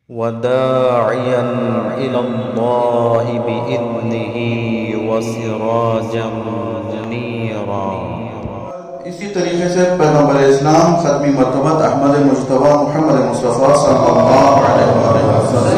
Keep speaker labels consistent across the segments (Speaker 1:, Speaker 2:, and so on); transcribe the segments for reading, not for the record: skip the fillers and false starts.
Speaker 1: وداعيا إلى الله بإذنه وسراجا منيرا۔
Speaker 2: اسی طریقے سے پیغمبر اسلام ختمی مرتبت احمد مجتبی محمد مصطفیٰ صلی اللہ علیہ وسلم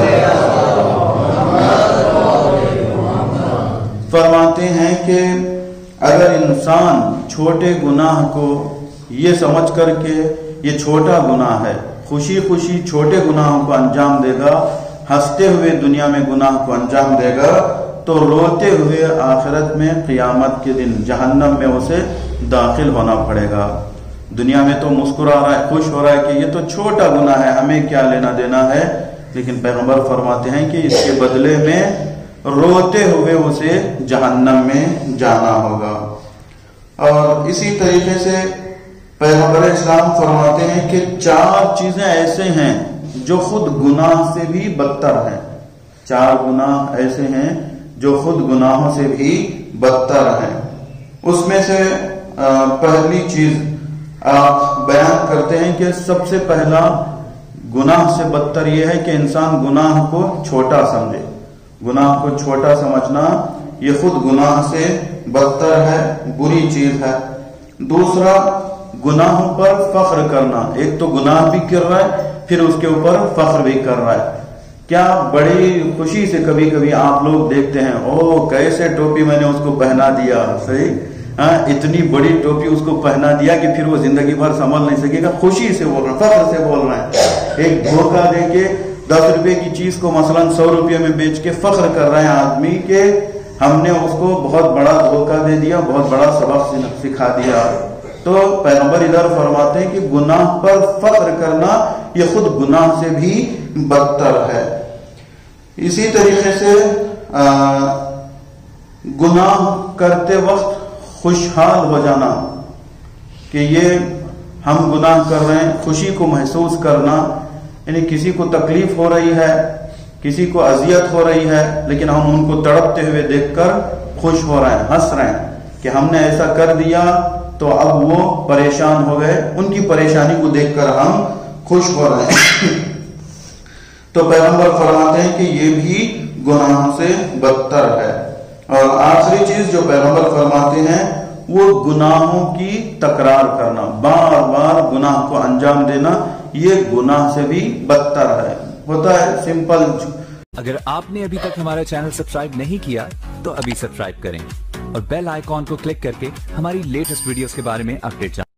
Speaker 2: فرماتے ہیں کہ اگر انسان چھوٹے گناہ کو یہ سمجھ کر کے یہ چھوٹا گناہ ہے، خوشی خوشی چھوٹے گناہوں کو انجام دے گا، ہنستے ہوئے دنیا میں گناہ کو انجام دے گا، تو روتے ہوئے آخرت میں قیامت کے دن جہنم میں اسے داخل ہونا پڑے گا۔ دنیا میں تو مسکرا رہا ہے، خوش ہو رہا ہے کہ یہ تو چھوٹا گناہ ہے، ہمیں کیا لینا دینا ہے، لیکن پیغمبر فرماتے ہیں کہ اس کے بدلے میں روتے ہوئے اسے جہنم میں جانا ہوگا۔ اور اسی طریقے سے پیغمبر اسلام فرماتے ہیں کہ 4 چیزیں ایسے ہیں جو خود گناہ سے بھی بدتر ہیں۔ 4 گناہ ایسے ہیں جو خود گناہوں سے بھی بدتر ہیں۔ اس میں سے پہلی چیز آپ بیان کرتے ہیں کہ سب سے پہلا گناہ سے بدتر یہ ہے کہ انسان گناہ کو چھوٹا سمجھے۔ گناہ کو چھوٹا سمجھنا یہ خود گناہ سے بدتر ہے، بری چیز ہے۔ دوسرا، گناہوں پر فخر کرنا۔ ایک تو گناہ بھی کر رہا ہے، پھر اس کے اوپر فخر بھی کر رہا ہے۔ کیا بڑی خوشی سے کبھی کبھی آپ لوگ دیکھتے ہیں، او کیسے ٹوپی میں نے اس کو پہنا دیا، صحیح، اتنی بڑی ٹوپی اس کو پہنا دیا کہ پھر وہ زندگی بھر سنبھل نہیں سکے گا۔ خوشی سے بول رہا ہے، فخر سے بول رہا ہے۔ ایک دھوکہ دے کے 10 روپے کی چیز کو مثلا 100 روپے میں بیچ کے فخر کر رہے ہیں آدمی کہ ہم نے اس کو بہت بڑا دھوکہ دے دیا، بہت بڑا سبق سکھا دیا۔ تو پیغمبر ادھر فرماتے ہیں کہ گناہ پر فخر کرنا یہ خود گناہ سے بھی بدتر ہے۔ اسی طریقے سے گناہ کرتے وقت خوشحال ہو جانا کہ یہ ہم گناہ کر رہے ہیں، خوشی کو محسوس کرنا، یعنی کسی کو تکلیف ہو رہی ہے، کسی کو اذیت ہو رہی ہے، لیکن ہم ان کو تڑپتے ہوئے دیکھ کر خوش ہو رہے ہیں، ہنس رہے ہیں کہ ہم نے ایسا کر دیا تو اب وہ پریشان ہو گئے، ان کی پریشانی کو دیکھ کر ہم خوش ہو رہے ہیں۔ تو پیغمبر فرماتے ہیں کہ یہ بھی گناہوں سے بدتر ہے۔ اور آخری چیز جو پیغمبر فرماتے ہیں وہ گناہوں کی تکرار کرنا، بار بار گناہ کو انجام دینا، یہ گناہ سے بھی بدتر ہے۔ ہوتا ہے سمپل۔
Speaker 3: اگر آپ نے ابھی تک ہمارا چینل سبسکرائب نہیں کیا تو ابھی سبسکرائب کریں اور بیل آئیکن کو کلک کر کے ہماری لیٹسٹ ویڈیوز کے بارے میں اپڈیٹ جانیں۔